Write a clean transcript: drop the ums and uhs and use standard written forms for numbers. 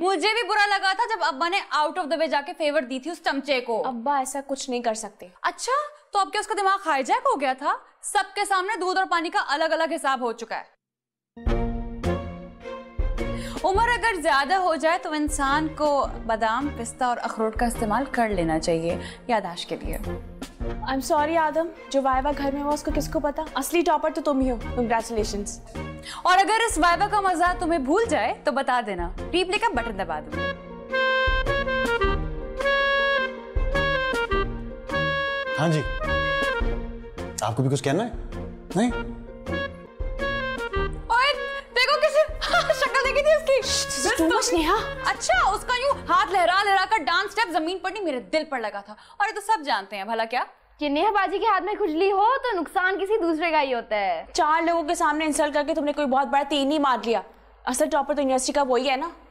मुझे भी बुरा लगा था जब अब्बा ने आउट ऑफ द वे जाके फेवर दी थी उस चमचे को। अब्बा ऐसा कुछ नहीं कर सकते। अच्छा, तो अब क्या उसका दिमाग हाईजैक हो गया था? सबके सामने दूध और पानी का अलग अलग हिसाब हो चुका है। उम्र अगर ज्यादा हो जाए तो इंसान को बादाम, पिस्ता और अखरोट का इस्तेमाल कर लेना चाहिए याददाश्त के लिए। आई एम सॉरी आदम, जो वाइवा घर में हुआ उसको किसको पता? असली टॉपर तो तुम ही हो। कंग्रेचुलेशंस। और अगर इस वाइवा का मजा तुम्हें भूल जाए तो बता देना, रिप्ले का बटन दबा दो। हाँ जी, आपको भी कुछ कहना है? नहीं? ओए, देखो किसी शक्ल देखी थी उसकी। Too much Neha. अच्छा, उसका यूं हाथ लहरा लहरा कर डांस स्टेप जमीन पर नहीं मेरे दिल पर लगा था। और ये तो सब जानते हैं भला क्या कि नेहा बाजी के हाथ में खुजली हो तो नुकसान किसी दूसरे का ही होता है। 4 लोगों के सामने इंसल्ट करके तुमने कोई बहुत बड़ा तीन ही मार लिया। असल टॉपर तो यूनिवर्सिटी का वही है ना।